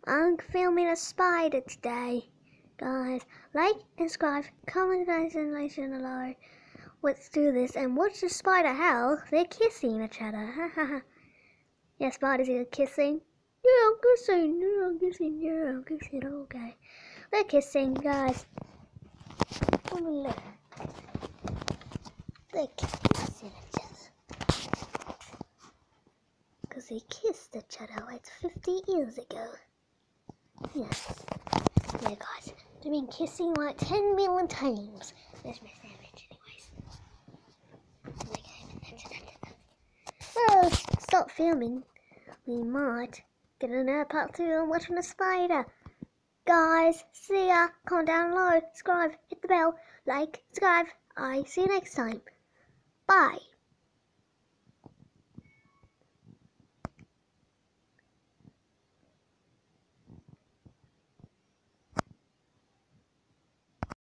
I'm filming a spider today. Guys, like and subscribe, comment guys and like and below. Let's do this and watch the spider howl. They're kissing each other. Yeah, spiders are kissing. Yeah, I'm kissing. Yeah, I'm kissing. Yeah, I'm kissing. Okay. They're kissing, guys. Let me look. They're kissing each other. Because they kissed each other like 50 years ago. Yes. Yeah, guys. They've been kissing like 10 million times. There's my sandwich, anyways. Okay, well, stop filming. We might get another part 2 on watching a spider. Guys, see ya. Comment down below, subscribe, hit the bell, like, subscribe. I see you next time. Bye.